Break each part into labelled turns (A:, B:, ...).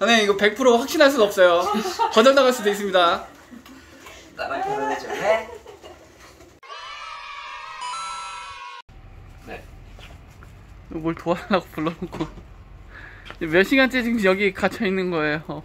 A: 선생님 이거 100% 확신할 수는 없어요. 거절당할 수도 있습니다.
B: 나랑 결혼해줄래? 네.
A: 뭘 도와달라고 불러놓고 몇 시간째 지금 여기 갇혀 있는 거예요.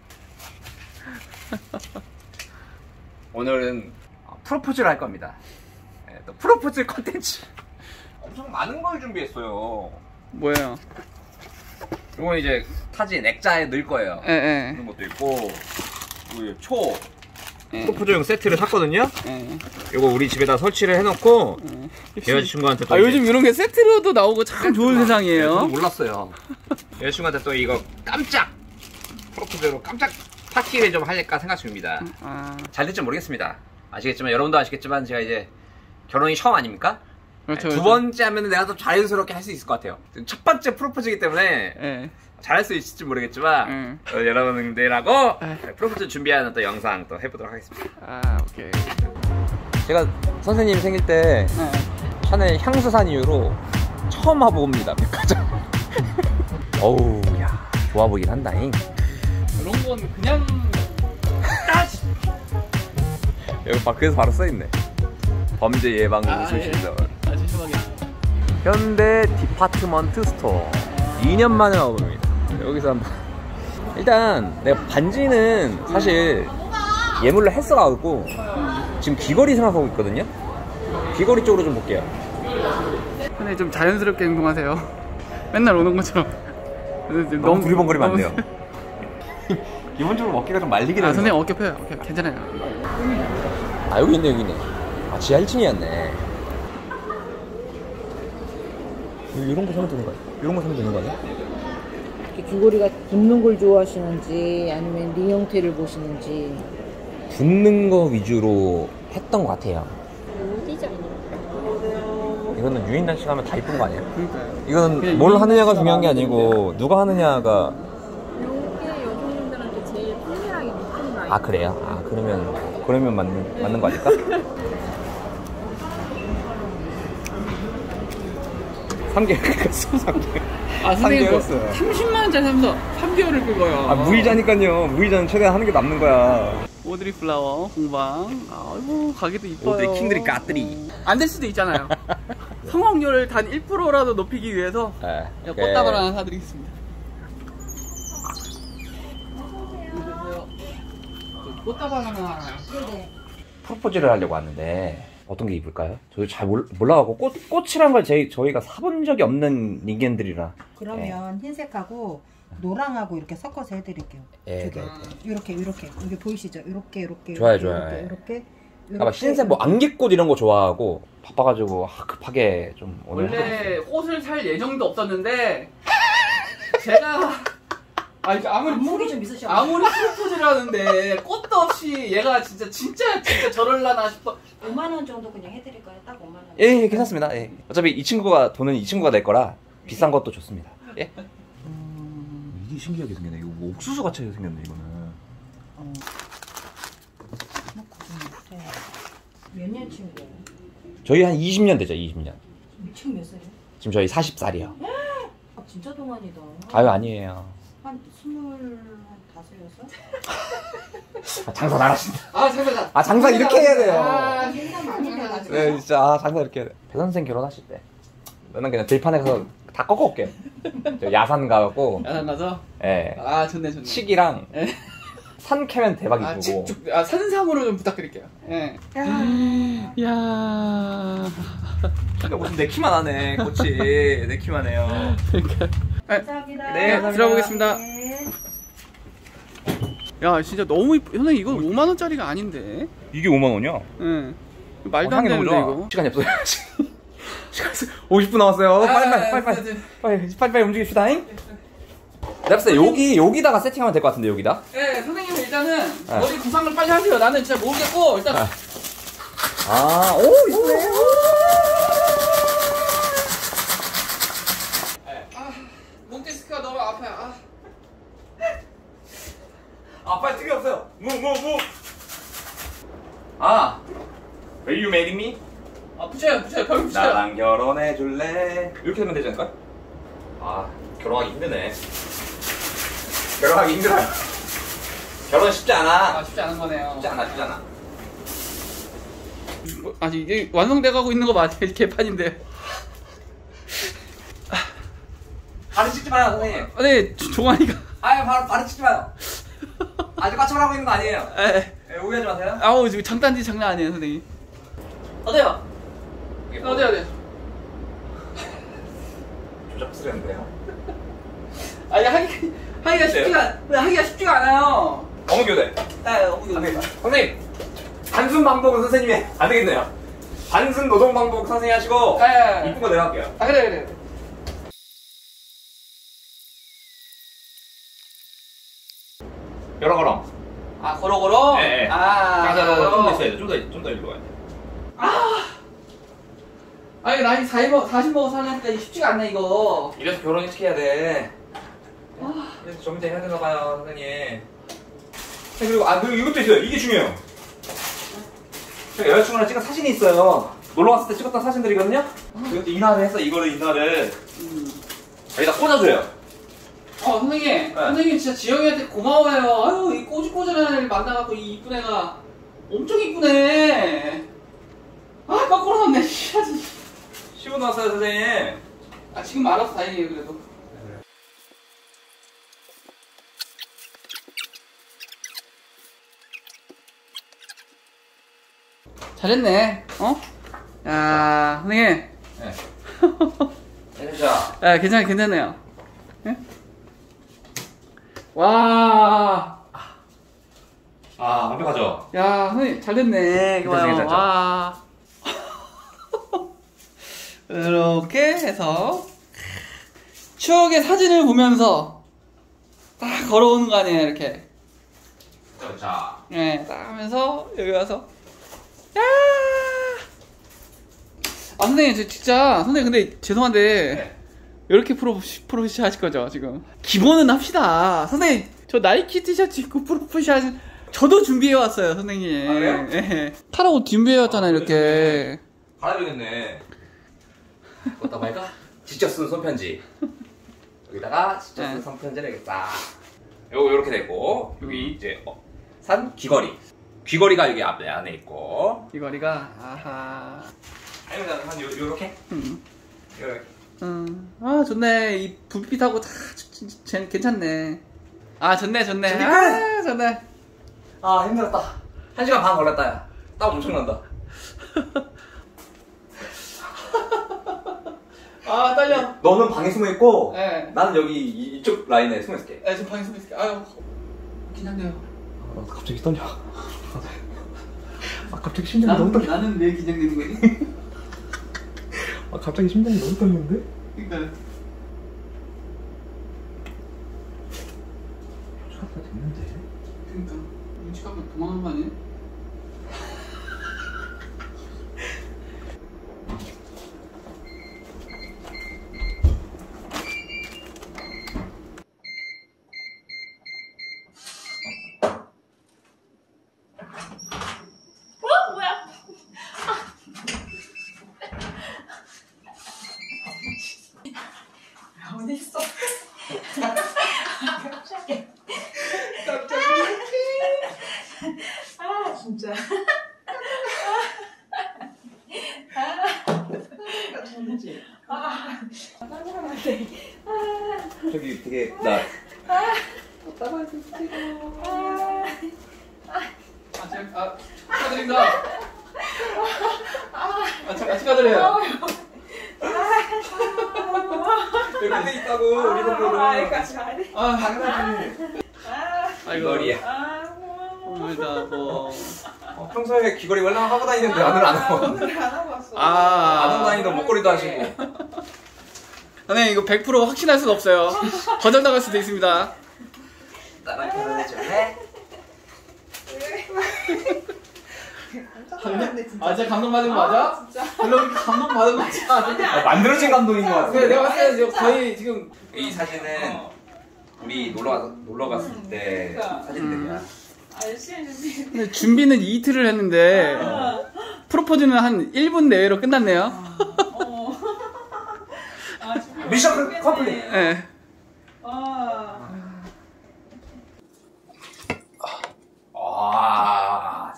B: 오늘은 프로포즈를 할 겁니다. 네, 또 프로포즈 컨텐츠 엄청 많은 걸 준비했어요.
A: 뭐예요?
B: 이건 이제 사진 액자에 넣을 거예요.
A: 예.
B: 그런 것도 있고, 초 프로포즈용 세트를 샀거든요. 이거 우리 집에다 설치를 해놓고 여자친구한테 또
A: 요즘 이런 게 세트로도 나오고 참 좋은 세상이에요.
B: 저도 몰랐어요. 여자친구한테 또 이거 깜짝 프로포즈로 깜짝 파티를 좀 할까 생각 중입니다. 잘 될지 모르겠습니다. 아시겠지만 여러분도 아시겠지만 제가 이제 결혼이 처음 아닙니까?
A: 그렇죠,
B: 두 번째 하면 내가 더 자연스럽게 할 수 있을 것 같아요. 첫 번째 프로포즈이기 때문에 잘할 수 있을지 모르겠지만 여러분들하고 프로포즈 준비하는 또 영상 또 해보도록 하겠습니다.
A: 오케이.
B: 제가 선생님 생일 때 샤넬 향수 산 이후로 처음 와봅니다, 백화점. 어우, 야, 좋아 보긴 한다잉.
A: 이런 건 그냥
B: 여기 밖에서 바로 써있네. 범죄 예방 의술시설.
A: 죄송하게.
B: 현대 디파트먼트 스토어. 2년 만에 와봅니다. 여기서 한번. 일단 내가 반지는 사실 예물로 했어가지고 지금 귀걸이 생각하고 있거든요. 귀걸이 쪽으로 좀 볼게요.
A: 근데 좀 자연스럽게 행동하세요. 맨날 오는 것처럼.
B: 너무 두리번거리면 안 돼요. 기본적으로 어깨가 좀 말리게 되는.
A: 선생님 어깨 펴요. 오케이, 괜찮아요.
B: 여기 있네, 여기 있네. 지하 1층이었네. 이런 거 사면 되는 거 아니야? 이런 거 사면 되는 거 아니야?
C: 귀걸이가 붙는 걸 좋아하시는지 아니면 링 형태를 보시는지.
B: 붙는 거 위주로 했던 것 같아요. 이거는 유인단식 하면 다 이쁜 거 아니에요?
A: 그러니까요.
B: 이건 뭘 하느냐가 중요한 게 아니고 누가 하느냐가.
C: 이게 여성분들한테 제일 통일하게 묶은 라인.
B: 그래요? 그러면 맞는 거 아닐까? 3개월 갔어, 3개월.
A: 선생님 30만원짜리 사면서 3개월을 끌고요.
B: 무이자니까요. 무이자는 최대한 하는 게 남는 거야.
A: 오드리 플라워 공방. 아이고, 가게도 이뻐요.
B: 오드리 킹들이 까뜨리.
A: 안 될 수도 있잖아요. 성공률을 단 1%라도 높이기 위해서 꽃다발 하나 사드리겠습니다. 꽃다발 하나.
B: 프로포즈를 하려고 왔는데 어떤 게 입을까요? 저도 잘 몰라가지고 꽃이란 걸 저희가 사본 적이 없는 인간들이라.
D: 그러면 흰색하고 노랑하고 이렇게 섞어서 해드릴게요. 이렇게 여기 보이시죠? 이렇게
B: 좋아요.
D: 이렇게.
B: 흰색 뭐 안개꽃 이런 거 좋아하고 바빠가지고 급하게 좀 오늘
A: 원래 꽃을 살 예정도 없었는데 제가 아무리
D: 좀 있으셔.
A: 아무리 프로포즈를 하는데 꽃도 없이 얘가 진짜 저럴라나 싶어.
D: 5만 원 정도 그냥 해드릴까요? 딱 5만 원.
B: 예, 괜찮습니다. 예. 어차피 돈은 이 친구가 낼 거라 비싼 것도 좋습니다. 예. 이게 신기하게 생겼네. 이거 뭐 옥수수 같이 생겼네, 이거는.
D: 몇 년 친구예요?
B: 저희 한 20년 되죠, 20년.
D: 지금 몇 살이요?
B: 지금 저희 40살이요.
D: 진짜 동안이다.
B: 아니에요.
D: 한 25~6?
B: 장사 나가신다.
A: 장사.
B: 장사 이렇게 해야 돼요.
D: 장사
B: 네, 진짜 장사 이렇게 해야 돼. 배 선생 결혼하실 때 너는 그냥 들판에 가서 다 꺾어올게. 야산 가고.
A: 야산 가서?
B: 예.
A: 좋네.
B: 칡이랑 산 캐면 대박이고.
A: 산삼으로 좀 부탁드릴게요. 예. 야.
B: 그러니까 무슨 내 키만 하네, 꽃이. 내 키만 해요.
A: 그러니까.
D: 감사합니다.
A: 네, 감사합니다. 들어보겠습니다. 야, 진짜 너무 이뻐. 선생님, 이거 5만원짜리가 아닌데?
B: 이게 5만원이야?
A: 응. 말도 안 되는데, 이거.
B: 시간이 없어요. 50분 남았어요. 빨리 움직입시다. 내가 봤을 때 여기다가 세팅하면 될 것 같은데, 여기다?
A: 네, 선생님은 일단은 머리 구상을 빨리 하세요. 나는 진짜 모르겠고, 일단.
B: 이쁘네.
A: 목디스크가 너무 아파요.
B: 빨리 특이 없어요. Will you marry me?
A: 붙여요. 벽에 붙여요.
B: 나랑 결혼해줄래? 이렇게 하면 되지 않을까? 결혼하기 힘드네. 결혼하기 힘들어요. 결혼 쉽지 않아.
A: 쉽지 않은 거네요.
B: 쉽지 않아, 쉽지 않아.
A: 아직 이게 완성돼가고 있는 거 맞아요? 개판인데.
B: 발을 찍지 마요, 선생님.
A: 네, 종환이가.
B: 발을 찍지 마요. 아직 까쳐하고 있는 거 아니에요.
A: 에,
B: 오해하지 마세요.
A: 아우, 지금 장단지 장난 아니에요, 선생님. 어때요? 어때요?
B: 조잡스러운데요.
A: 아니, 하기가 쉽지가 않아요.
B: 어묵교대. 선생님, 단순 방법은 선생님이 안 되겠네요. 단순 노동 방법 선생님 하시고,
A: 네.
B: 이쁜 거 내가 할게요.
A: 아, 그래.
B: 걸어.
A: 아, 걸어?
B: 네.
A: 아,
B: 좀 더 있어야 돼. 좀 더 일로 가야 돼.
A: 아니, 나이 40 먹어서 하려니까 이게 쉽지가 않네, 이거.
B: 이래서 결혼 일찍 해야 돼. 이래서 정신 해야 되나 봐요, 선생님. 그리고, 그리고 이것도 있어요. 이게 중요해요. 제가 여자친구랑 찍은 사진이 있어요. 놀러 갔을 때 찍었던 사진들이거든요? 이것도 인화를 해서 이거를 인화를 여기다 꽂아줘요.
A: 선생님. 선생님 진짜 지영이한테 고마워요. 아유, 이 꼬질꼬질한 애를 만나갖고 이 이쁜 애가 엄청 이쁘네. 아, 거꾸로 놨네.
B: 쉬고 나왔어요, 선생님.
A: 아, 지금 알아서 다행이에요, 그래도. 잘했네. 야, 선생님.
B: 네. 됐죠?
A: 아, 괜찮네요. 네? 와.
B: 완벽하죠?
A: 야, 선생님, 잘됐네.
B: 괜찮죠?
A: 와. 이렇게 해서 추억의 사진을 보면서 딱 걸어오는 거 아니에요, 이렇게.
B: 자.
A: 네, 딱 하면서 여기 와서 야! 선생님, 저 진짜 선생님 근데 죄송한데
B: 네.
A: 이렇게 프로포즈 하실 거죠, 지금? 기본은 합시다. 선생님, 저 나이키 티셔츠 입고 프로포즈 하신 저도 준비해 왔어요, 선생님.
B: 아, 그래요?
A: 네. 타라고 준비해 왔잖아요, 이렇게.
B: 가야되겠네. 어디다 말까? 직접 쓴 손편지. 여기다가 직접 쓴
A: 네.
B: 손편지를 이렇게 요렇게 됐고, 여기 이제 산 귀걸이. 귀걸이가 여기 안에 있고.
A: 귀걸이가 아하.
B: 아니면 한 요렇게? 요렇게.
A: 아, 좋네. 이 불빛하고 다 괜찮네. 아, 좋네.
B: 준비 끝!
A: 아, 좋네.
B: 힘들었다. 1시간 반 걸렸다, 야. 땀 엄청 난다.
A: 아, 떨려.
B: 너는 방에 숨어 있고,
A: 네.
B: 나는 여기 이쪽 라인에 숨어 있을게.
A: 네, 지금 방에 숨어 있을게. 아유, 긴장돼요.
B: 갑자기 떨려. 갑자기 심장이 너무 떨려.
A: 나는 왜 긴장되는 거지?
B: 갑자기 심장이 너무 떨리는데?
A: 그러니까.
B: 표정이 됐는데?
A: 그러니까. 눈치가면 도망간 거 아니에요?
D: 어딨어? 진짜.
B: 저기 되게
A: 축하드립니다. 축하드려요.
B: 여기 있다고 우리 동료는.
D: 당연하지.
B: 귀걸이야.
A: 오늘다 뭐.
B: 평소에 귀걸이 원래 하고 다니는데 오늘 안 하고.
D: 오늘 안 하고 왔어.
B: 안 하고 다니던 목걸이도 하시고.
A: 선생님, 이거 100% 확신할 수는 없어요. 거절당할 수도 있습니다.
B: 나랑 결혼해줄래?
A: 아, 진짜 감동받은 거 맞아? 진짜? 별로 그렇게 감동받은 거 맞아?
B: 만들어진 감동인 것 같아.
A: 그래, 내가 봤을 때 거의 지금.
B: 이 사진은 우리 놀러 갔을 때 사진들이야.
A: 근데 준비는 이틀을 했는데 프로포즈는 한 1분 내외로 끝났네요.
B: 미션 컴플릿.
A: 네.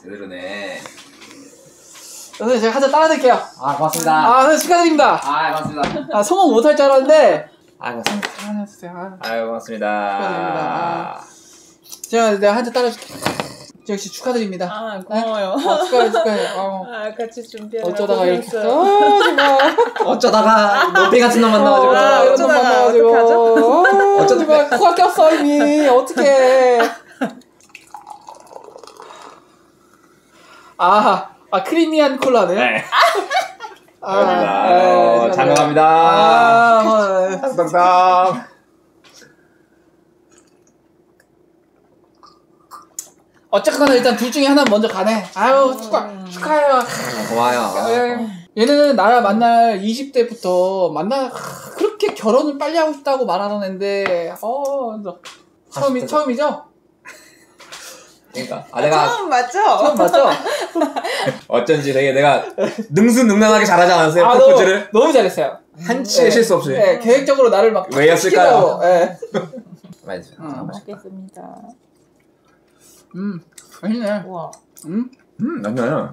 B: 제대로네.
A: 선생님 제가 한 잔 따라 드릴게요.
B: 아, 고맙습니다.
A: 아, 선생님 축하드립니다.
B: 아, 고맙습니다.
A: 아, 성공 못할 줄 알았는데.
B: 아, 고맙습니다.
A: 하나 주세요. 아,
B: 아유, 고맙습니다.
A: 축하드립니다. 내가 한 잔 따라 줄게. 역시 축하드립니다.
C: 아, 고마워요.
A: 축하해.
C: 아, 같이 준비하느라
A: 어쩌다가 이렇게.
C: 고생했어요.
A: 정말.
B: 어쩌다가 노비 같은 놈 만나가지고.
C: 아, 어쩌다가 어떡하죠?
A: 어쩌다가 코가 꼈어 이미. 어떡해. 크리미한 콜라네.
B: 네.
A: 네,
B: 잘 먹합니다. 땅땅땅.
A: 어쨌거나 일단 둘 중에 하나 먼저 가네. 아유 축하해요.
B: 고마워요.
A: 얘는 나랑 만날 20대부터 그렇게 결혼을 빨리 하고 싶다고 말하는 애인데 처음이죠?
B: 그러니까 내가
C: 처음 맞죠?
A: 처음 맞죠?
B: 어쩐지 되게 내가 능수능란하게 잘하지 않았어요? 프로포즈를?
A: 너무 잘했어요.
B: 한치의 실수 없이.
A: 네, 계획적으로 나를 막
B: 왜였을까요?
A: 네.
B: 맛있어요.
C: 먹겠습니다.
A: 맛있네.
C: 우와.
B: 맛있네.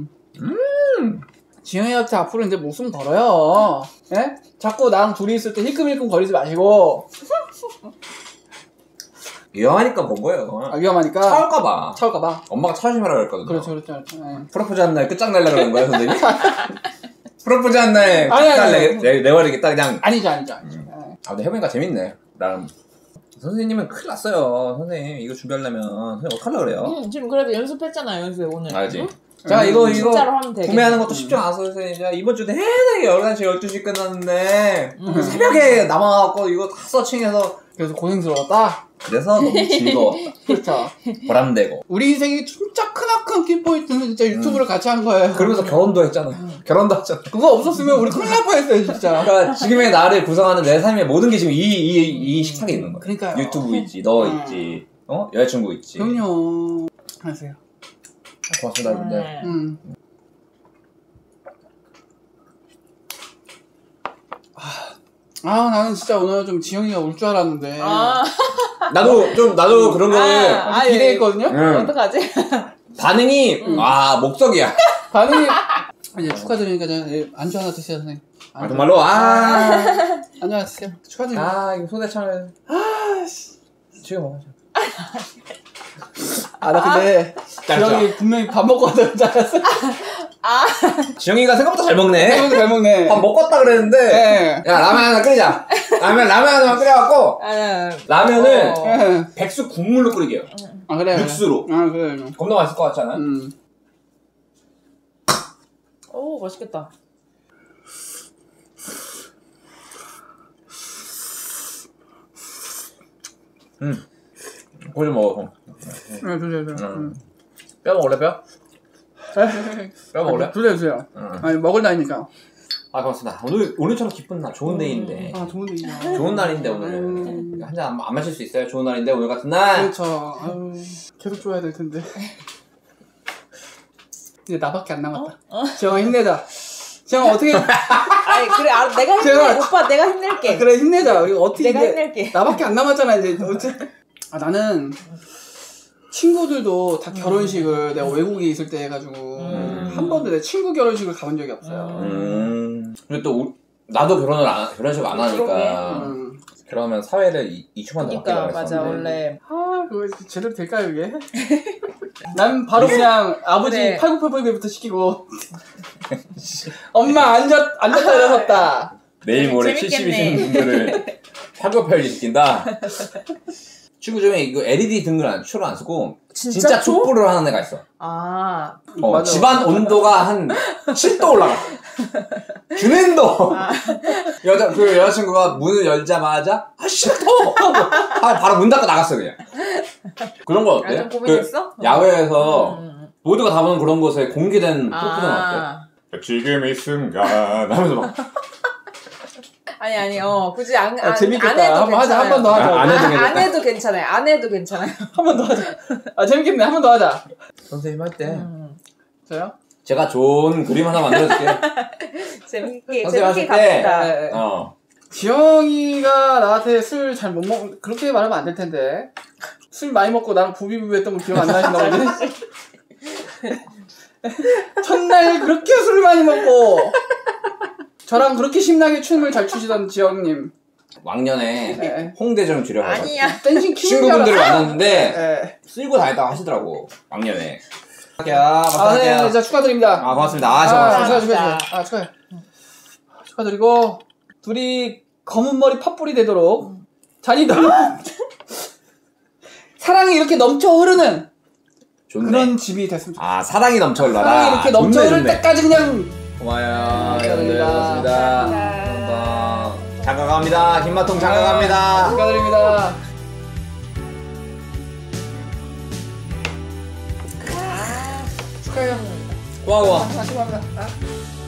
A: 지영이한테 앞으로 이제 목숨 걸어요. 예? 자꾸 나랑 둘이 있을 때 힐끔힐끔 거리지 마시고.
B: 위험하니까 본 거예요.
A: 위험하니까.
B: 차올까봐.
A: 차올까봐.
B: 엄마가 차 조심하라 그랬거든요.
A: 그렇죠.
B: 프로포즈 한 날 끝장내려고 그런 거예요, 선생님? 프로포즈 한 날
A: 아니.
B: 내버리게 딱 그냥.
A: 아니죠.
B: 근데 해보니까 재밌네. 나름. 선생님은 큰일 났어요. 선생님, 이거 준비하려면. 선생님, 어떡하려고 그래요?
C: 지금 그래도 연습했잖아요, 연습 오늘.
B: 알지?
C: 응?
B: 제가 이거
C: 진짜로 하면 되겠네.
B: 구매하는 것도 쉽지 않았어요, 선생님. 제가 이번 주 내내 11시, 12시 끝났는데, 새벽에 남아갖고 이거 다 서칭해서.
A: 그래서 고생스러웠다.
B: 그래서 너무 즐거웠다.
A: 그렇죠.
B: 보람되고.
A: 우리 인생이 진짜 크나큰 키포인트는 진짜 유튜브를 같이 한 거예요.
B: 그러면서 결혼도 했잖아. 결혼도 했잖아.
A: 그거 없었으면 우리 큰일 날 뻔했어요, 진짜.
B: 그러니까 지금의 나를 구성하는 내 삶의 모든 게 지금 이 식탁에 있는 거야.
A: 그러니까요.
B: 유튜브 있지, 너 있지, 여자친구 있지.
A: 그럼요. 하세요.
B: 고맙습니다, 여러분들.
A: 나는 진짜 오늘 좀 지영이가 올 줄 알았는데.
B: 나도 그런 거를
A: 기대했거든요?
C: 어떡하지?
B: 반응이, 목석이야.
A: 반응이. 이제 축하드리니까 안주 하나 드세요, 선생님.
B: 정말로?
A: 안녕하세요. 축하드립니다.
B: 이거 손에 차면. 지금 먹어줘.
A: 나 근데 지영이 분명히 밥 먹고 왔다는 줄 알았어.
B: 지영이가 생각보다 잘 먹네.
A: 잘 먹네.
B: 밥 먹고 왔다 그랬는데.
A: 네.
B: 야, 라면 하나 끓이자. 라면 하나만 끓여갖고. 라면은 백숙 국물로 끓이게요.
A: 그래.
B: 육수로.
A: 그래.
B: 겁나 맛있을 것 같지 않아요?
C: 오, 맛있겠다.
B: 그거 좀 먹어.
A: 주세요.
B: 뼈 먹을래, 뼈? 뼈 먹을래?
A: 주세요. 아니, 먹을 나이니까.
B: 고맙습니다. 오늘처럼 기쁜 날, 좋은 데이인데.
A: 좋은 데이야.
B: 좋은 날인데, 오늘은. 한 잔 안 마실 수 있어요? 좋은 날인데, 오늘 같은 날?
A: 그렇죠. 계속 줘야 될 텐데. 이제 나밖에 안 남았다. 지영아, 힘내자. 지영아, 어떻게.
C: 아니, 그래, 내가 힘내. 오빠, 내가 힘낼게.
A: 그래, 힘내자. 우리 어떻게.
C: 내가 힘낼게.
A: 나밖에 안 남았잖아, 이제. 나는. 친구들도 다 결혼식을 내가 외국에 있을 때 해가지고 한 번도 내 친구 결혼식을 가본 적이 없어요.
B: 근데 또 나도 결혼식 안 하니까 결혼하면 사회를 이충한다
C: 그러니까 맞아 원래.
A: 그거 제대로 될까요 이게? 난 바로 그냥 아버지
C: 그래.
A: 팔굽혀펴기부터 시키고 엄마 앉았다 일어섰다.
B: 내일 모레 70이신 분들을 팔굽혀펴기 시킨다. 친구 중에 이거 LED 등을 초를 안 쓰고 진짜 촛불을 하는 애가 있어.
A: 맞아.
B: 집안 온도가 한 10도 올라가. 균엔도. 여자친구가 문을 열자마자 10도. 바로 문 닫고 나갔어 그냥. 그런 거 어때?
C: 좀 고민했어?
B: 야외에서 모두가 다 보는 그런 곳에 공개된 프로포즈는 어때? 지금 이 순간 하면서 막.
C: 아니 굳이 안
A: 재밌겠다.
C: 안 해도
A: 한번 하자. 한 번 더 하자.
C: 안 해도 괜찮아요. 안 해도 괜찮아요.
A: 한 번 더 하자. 재밌겠네. 한 번 더 하자.
B: 선생님 할 때.
A: 저요?
B: 제가 좋은 그림 하나 만들어줄게요.
C: 재밌게
B: 하실
C: 갑시다.
B: 때.
A: 지영이가 나한테 술 잘 못 먹, 그렇게 말하면 안 될 텐데. 술 많이 먹고 나랑 부비부비 했던 거 기억 안 나신가 보네? 첫날 그렇게 술을 많이 먹고 저랑 그렇게 신나게 춤을 잘 추시던 지영님.
B: 왕년에
A: 네.
B: 홍대점 주려가지고
C: 아니야.
A: 댄싱
B: 친구분들을 만났는데
A: 네.
B: 쓸고 다녔다고 하시더라고 왕년에.
A: 네, 자 축하드립니다.
B: 아 고맙습니다.
A: 축하해요. 축하드리고 둘이 검은 머리 팥불이 되도록 잔이 사랑이 이렇게 넘쳐 흐르는
B: 좋네.
A: 그런 집이 됐으면 좋겠어요.
B: 아 사랑이 넘쳐 흘러라.
A: 사랑이 이렇게 넘쳐 흐를 때까지 그냥
B: 고마워요.
A: 축하드립니다.
B: 여러분들 고맙습니다. 잠깐 갑니다. 김마통 잠깐 갑니다.
A: 축하드립니다. 축하해요.
B: 고마워.
A: 다시 합니다.